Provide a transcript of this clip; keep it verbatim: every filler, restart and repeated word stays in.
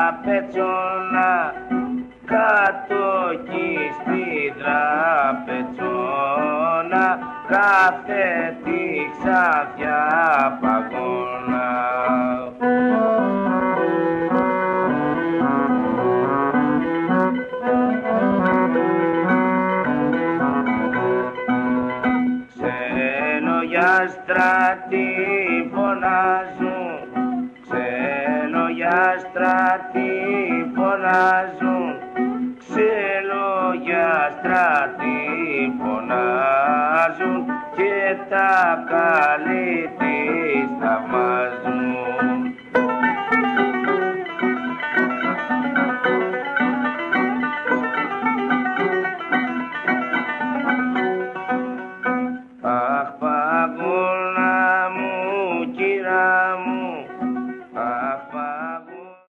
τραπετσόνα, κάτω εκεί στη τραπετσόνα, κάθε τη ξαφιά παγώνα. Ξενογιάστρα τι φωνάζουν, ξενογιάστρα τι φωνάζουν, ξενογιάστρα τι φωνάζουν και τα καλή της θαυμάζουν.